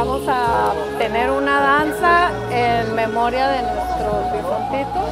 vamos a tener una danza en memoria de nuestros difuntitos.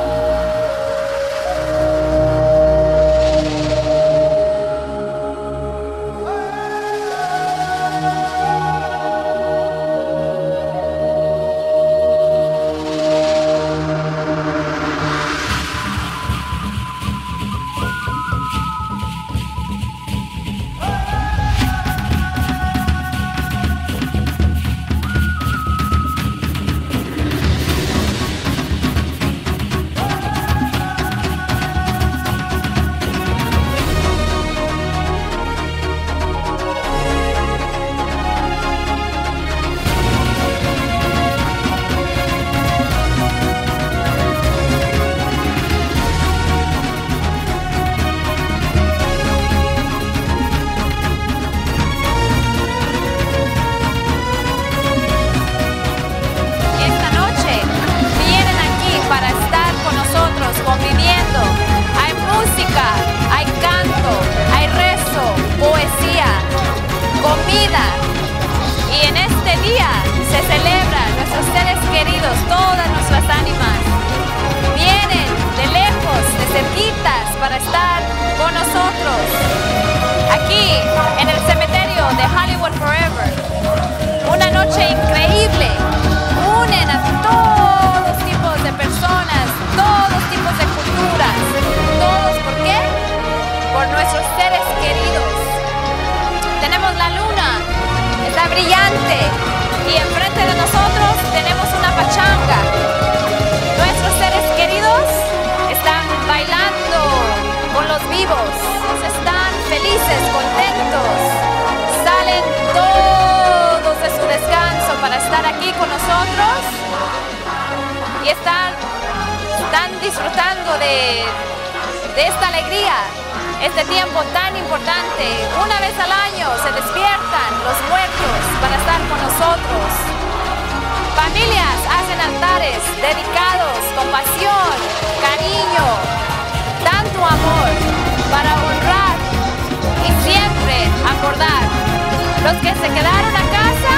Conviviendo, hay música, hay canto, hay rezo, poesía, comida, y en este día se celebran nuestros seres queridos, todas nuestras ánimas vienen de lejos, de cerquitas para estar con nosotros aquí en el cementerio de Hollywood Forever. Una noche increíble, unen a todos tipos de personas, todos tipos de culturas, todos, ¿por qué? Por nuestros seres queridos. Tenemos la luna, está brillante, y enfrente de nosotros tenemos una pachanga. Nuestros seres queridos están bailando con los vivos, están felices, contentos, salen todos de su descanso para estar aquí con nosotros y están disfrutando de esta alegría, este tiempo tan importante. Una vez al año se despiertan los muertos para estar con nosotros. Familias hacen altares dedicados con pasión, cariño, tanto amor para honrar y siempre acordar. Los que se quedaron a casa,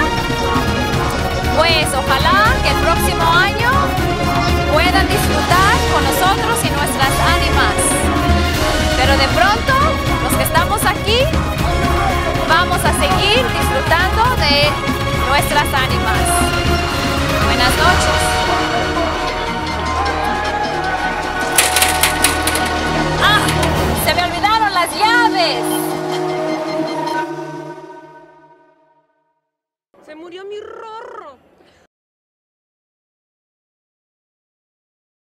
pues ojalá que el próximo año puedan disfrutar con nosotros y nuestras ánimas. Pero de pronto, los que estamos aquí, vamos a seguir disfrutando de nuestras ánimas. Buenas noches. ¡Ah! ¡Se me olvidaron las llaves! ¡Se murió mi Rorro!